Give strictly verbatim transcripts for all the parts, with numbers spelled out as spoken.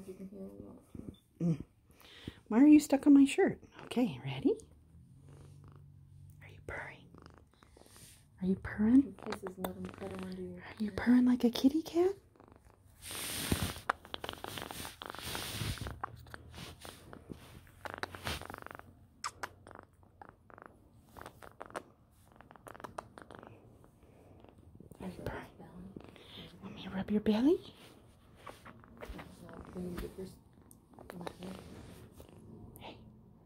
you can hear a lot. Mm. Why are you stuck on my shirt? Okay, ready? Are you purring? Are you purring? Kisses, let them cuddle under your Are you purring like a kitty cat? Are you purring? Want me to rub your belly? Hey.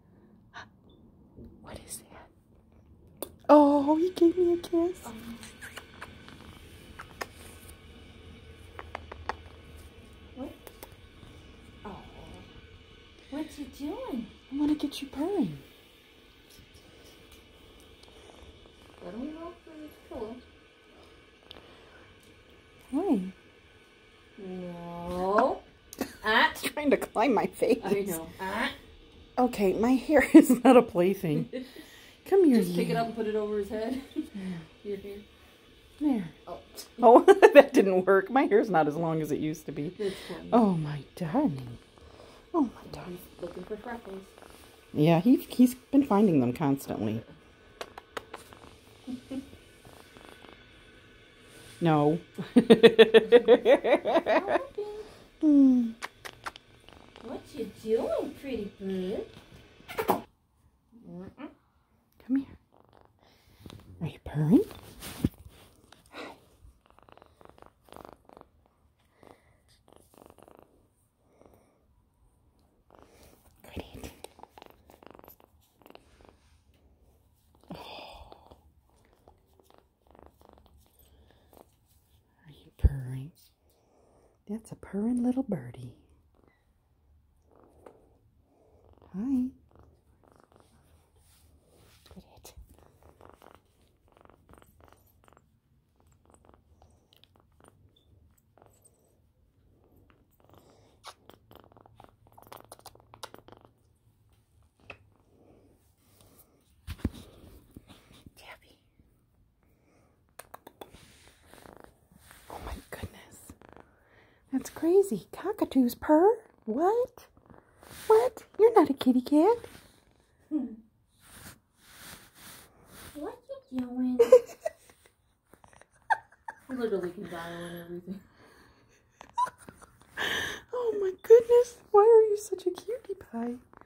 What is that? Oh, he gave me a kiss. Oh. What? Oh. What you doing? I want to get you purring. Let him go for his pillow. Hi. No. Ah. Trying to climb my face. I know. Ah. Okay, my hair is not a plaything. Come here. Just pick it up and put it over his head. Your hair. There. Oh. Oh, that didn't work. My hair's not as long as it used to be. It's funny. Oh, my darling. Oh, my darling. He's looking for freckles. Yeah, he, he's been finding them constantly. No. mm. What you doing, pretty bird? Mm-mm. Come here. Are you purring? Great. Oh. Are you purring? That's a purring little birdie. Hi. Get it. Taffy. Oh my goodness. That's crazy. Cockatoos purr? What? What? You're not a kitty cat. Hmm. What you doing? You literally can dial and everything. Oh my goodness. Why are you such a cutie pie?